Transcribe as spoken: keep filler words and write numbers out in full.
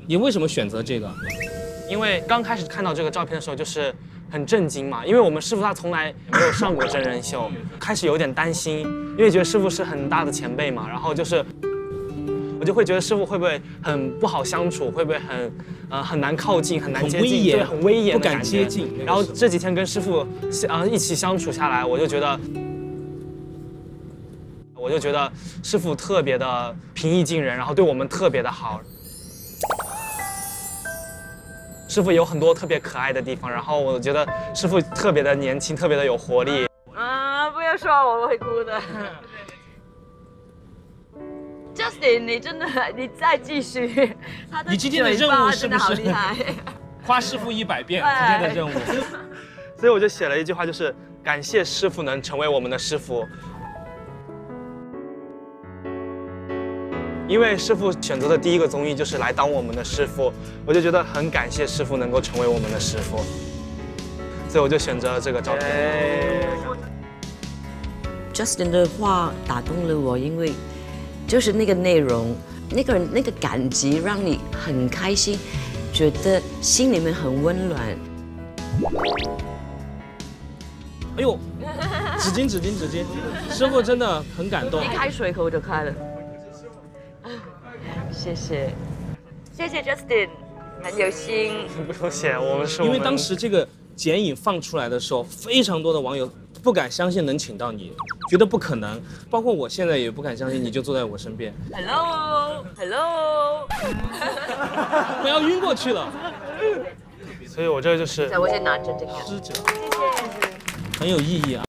你为什么选择这个？ 因为刚开始看到这个照片的时候，就是很震惊嘛，因为我们师傅他从来没有上过真人秀，开始有点担心，因为觉得师傅是很大的前辈嘛，然后就是我就会觉得师傅会不会很不好相处，会不会很呃很难靠近，很难接近，对，很威严， 不敢接近。 然后这几天跟师傅呃一起相处下来，我就觉得。我就觉得师傅特别的平易近人，然后对我们特别的好。师傅有很多特别可爱的地方，然后我觉得师傅特别的年轻，特别的有活力。 啊，不要说我会哭的。Justin， 你真的，你再继续。他的你今天的任务是不是真的好厉害？ 夸师傅一百遍，今天的任务。 所以我就写了一句话，就是感谢师傅能成为我们的师傅。因为师傅选择的第一个综艺就是来当我们的师傅，我就觉得很感谢师傅能够成为我们的师傅，所以我就选择了这个照片。 Justin 的话打动了我，因为就是那个内容，那个人那个感激让你很开心，觉得心里面很温暖。 哎呦，纸巾纸巾纸巾，师傅真的很感动。 一开水口就开了。谢谢，谢谢 Justin， 很有心。 不用谢，我们是我们因为当时这个剪影放出来的时候，非常多的网友不敢相信能请到你，觉得不可能，包括我现在也不敢相信你就坐在我身边。 Hello，Hello， 我要晕过去了。 所以我这就是。 我先拿着这个。 师者， 谢谢， 很有意义啊。